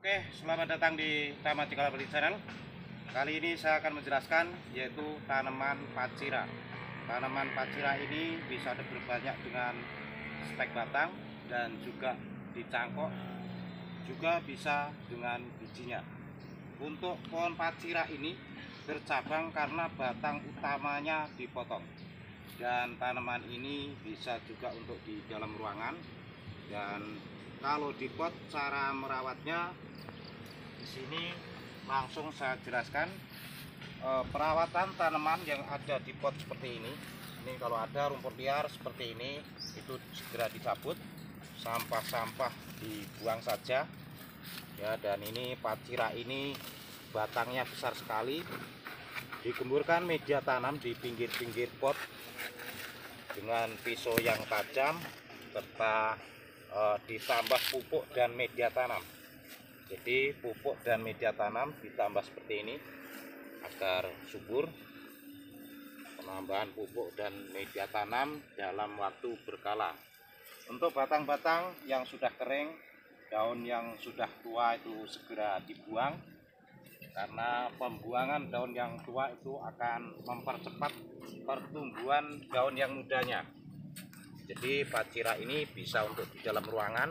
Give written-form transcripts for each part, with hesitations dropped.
Oke, selamat datang di Tama Cikala Beli Channel. Kali ini saya akan menjelaskan yaitu tanaman pacira. Tanaman pacira ini bisa berbanyak dengan stek batang dan juga dicangkok, juga bisa dengan bijinya. Untuk pohon pacira ini bercabang karena batang utamanya dipotong. Dan tanaman ini bisa juga untuk di dalam ruangan. Dan kalau di pot, cara merawatnya di sini langsung saya jelaskan. Perawatan tanaman yang ada di pot seperti ini. Ini kalau ada rumput liar seperti ini, itu segera dicabut, sampah-sampah dibuang saja. Ya, dan ini pacira ini batangnya besar sekali. Digemburkan media tanam di pinggir-pinggir pot dengan pisau yang tajam, serta ditambah pupuk dan media tanam. Jadi pupuk dan media tanam ditambah seperti ini agar subur. Penambahan pupuk dan media tanam dalam waktu berkala. Untuk batang-batang yang sudah kering, daun yang sudah tua itu segera dibuang, karena pembuangan daun yang tua itu akan mempercepat pertumbuhan daun yang mudanya. Jadi pacira ini bisa untuk di dalam ruangan.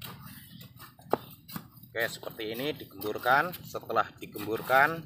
Oke, seperti ini digemburkan. Setelah digemburkan,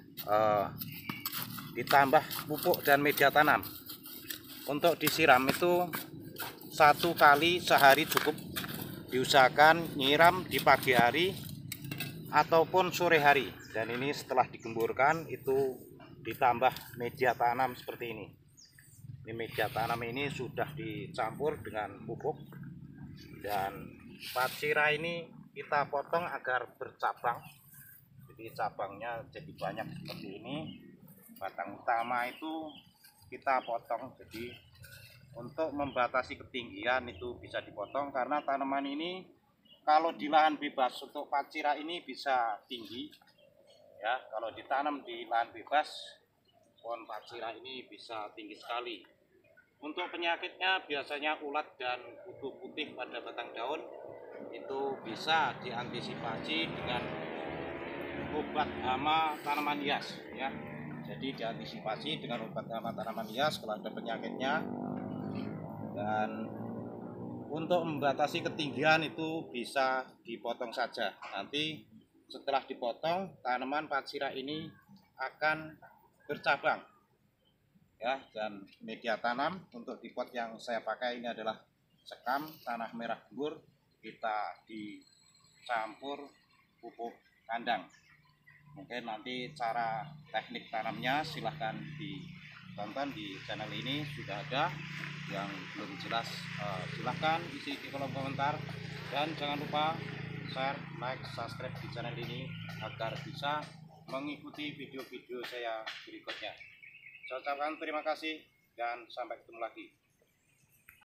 ditambah pupuk dan media tanam. Untuk disiram itu 1 kali sehari cukup. Diusahakan nyiram di pagi hari ataupun sore hari. Dan ini setelah digemburkan itu ditambah media tanam seperti ini. Ini media tanam ini sudah dicampur dengan pupuk. Dan pacira ini kita potong agar bercabang. Jadi cabangnya jadi banyak seperti ini. Batang utama itu kita potong. Jadi untuk membatasi ketinggian itu bisa dipotong, karena tanaman ini kalau di lahan bebas untuk pacira ini bisa tinggi. Ya, kalau ditanam di lahan bebas, pohon pacira ini bisa tinggi sekali. Untuk penyakitnya biasanya ulat dan kutu putih pada batang daun itu bisa diantisipasi dengan obat hama tanaman hias, ya. Jadi diantisipasi dengan obat hama tanaman hias kalau ada penyakitnya. Dan untuk membatasi ketinggian itu bisa dipotong saja. Nanti setelah dipotong, tanaman pacira ini akan bercabang. Ya, dan media tanam untuk di pot yang saya pakai ini adalah sekam tanah merah gembur. Kita dicampur pupuk kandang. Mungkin nanti cara teknik tanamnya silahkan ditonton di channel ini, sudah ada. Yang belum jelas silahkan isi di kolom komentar. Dan jangan lupa share, like, subscribe di channel ini agar bisa mengikuti video-video saya berikutnya. Saya ucapkan terima kasih dan sampai ketemu lagi.